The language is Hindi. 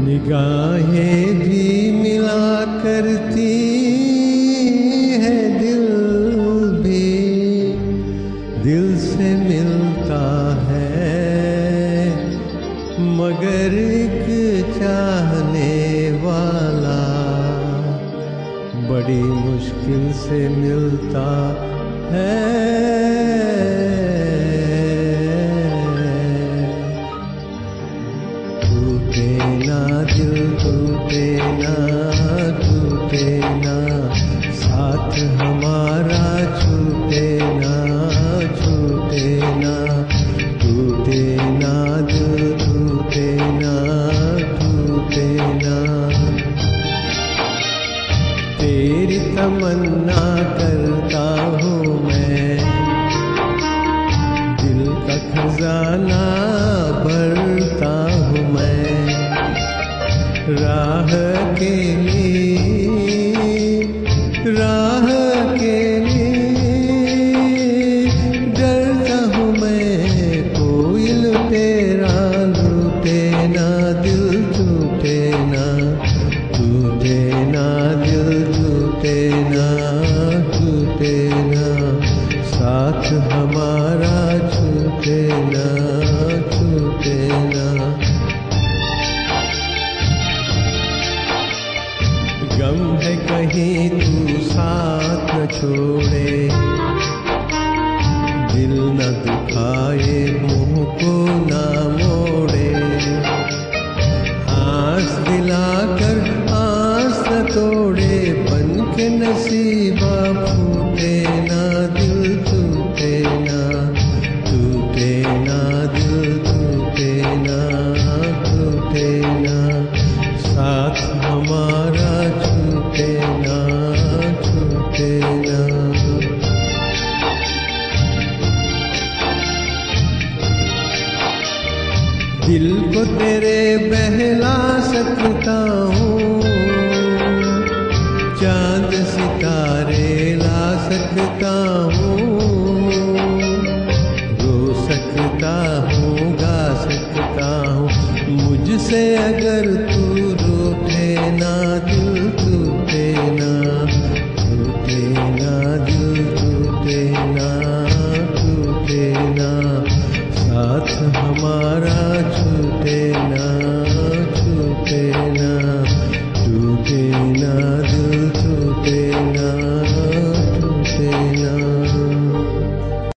निगाहें भी मिला करती है, दिल भी दिल से मिलता है, मगर एक चाहने वाला बड़ी मुश्किल से मिलता है। टूटे ना दिल, टूटे ना, टूटे ना, साथ हमारा छूटे ना, छूटे ना, टूटे ना दिल, टूटे ना, टूटे ना। तेरी तमन्ना करता हूँ मैं, दिल का खजाना भरता हूँ मैं, राह के लिए, राह के लिए डरता हूँ मैं, कोई लुटेरा लूटे ना दिल, टूटे ना, टूटे ना दिल, टूटे ना, टूटे ना, साथ हमारा छूटे ना, छूटे ना। गम है कहीं तू साथ न छोड़े, दिल न दुखाए, मुंह को ना मोड़े, आस दिलाकर आस न तोड़े, बन के नसीबा फूटे ना दिल, टूटे ना, टूटे ना दिल, टूटे ना, टूटे ना, साथ हमारा छूटे ना, छूटे ना। दिल को तेरे बहला सकता हूँ, चांद सितारे ला सकता हूँ, रो सकता हूँ, गा सकता हूँ, मुझसे अगर